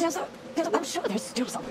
I'm sure there's still some.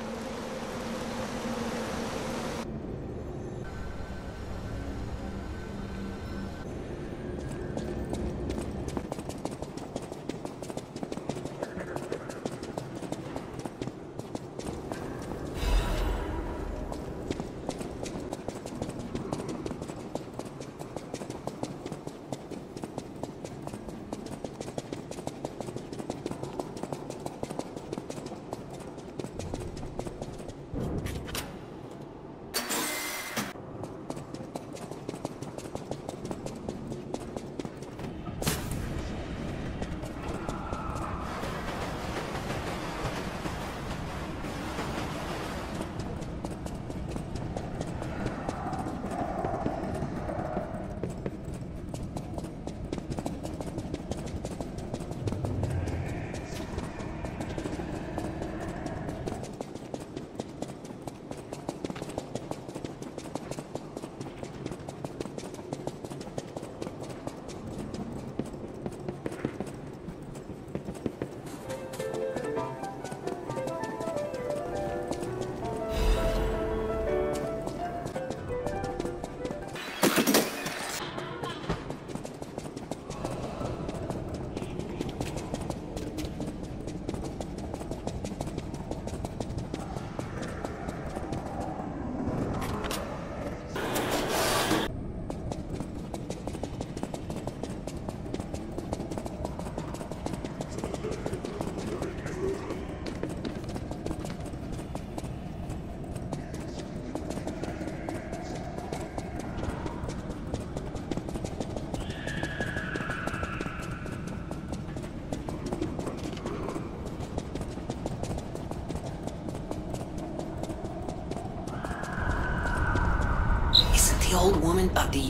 The old woman,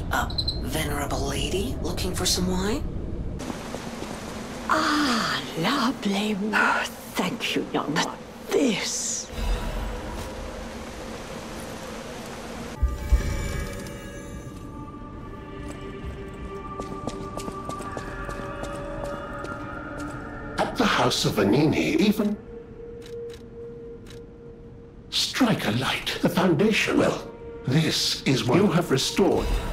venerable lady, looking for some wine? Ah, lovely. Oh, thank you, young one. This. At the House of Vanini, even... Strike a light. The foundation. Well, this is what you have restored.